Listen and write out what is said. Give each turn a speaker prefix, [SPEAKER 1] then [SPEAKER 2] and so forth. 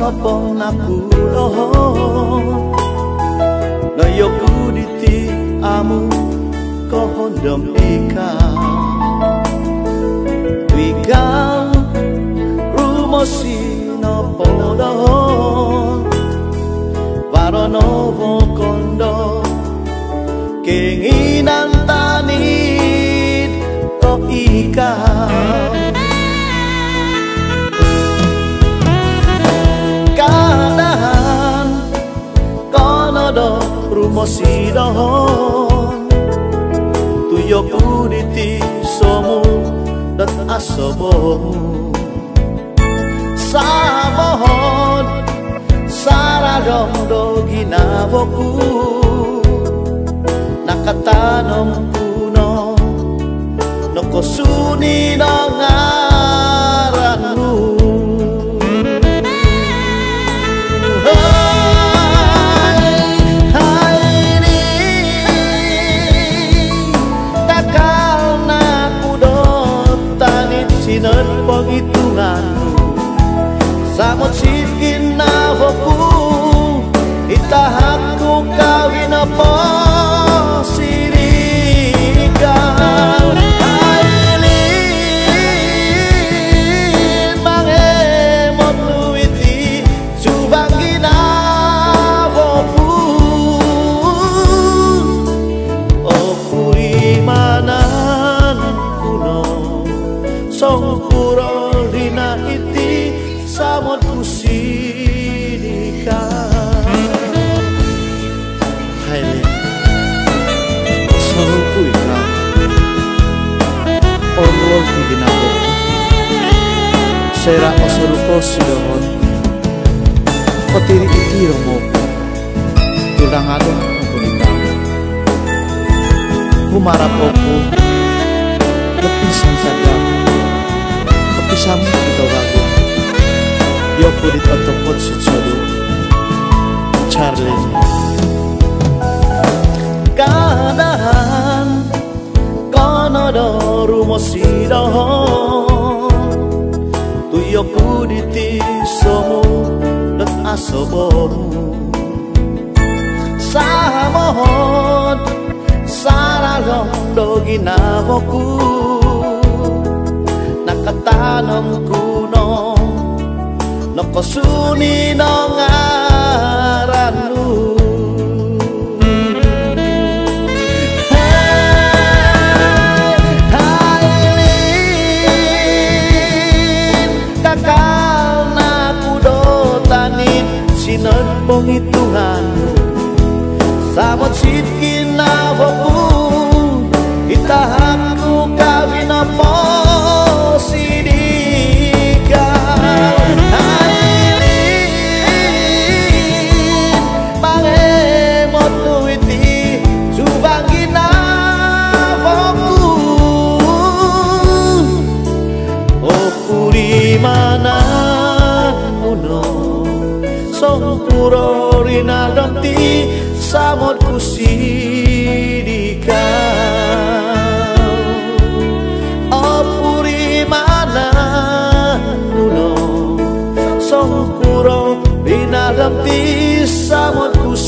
[SPEAKER 1] nopo nakuno Nayoku diti amu kohondom ika Twikang rumosi nopo dohon Varonovo kondo Keinginan tanit to ika Kadahan kono do rumosi dohon Tuyoku diti somu dat asobomu Samohon saradom do ginavoku Nakatanom kuno Nokosuni no ngaranmu Sinet penghitunganmu Samot sikin navoku Itahanku kawin apa sirikan Ailin mangemot luiti Subanggi navoku Oh purimanan kuno Songkuro dina iti samot kusinika Haile Soruku ika Orlol kuginabo Sera osoruko sidohon Kotiri iti romoku Tulangadon kunika Humarap oku Lepisan sadam Kepisamu kita ragu Yoku ditotokot si jodoh Charlie Kadahan kono do rumosi dohon Tuyoku diti somu dat asobomu Samohon saralong do ginavoku Nakatanam kuno Nokosuni no ngaranmu Hailin kakal nakudo tanit Sinet penghitunganmu Samot sikin navoku Itahanku kawin apa Songkuro rinadamti samot kusidika Opuri mana nuno Songkuro rinadamti samot kusidika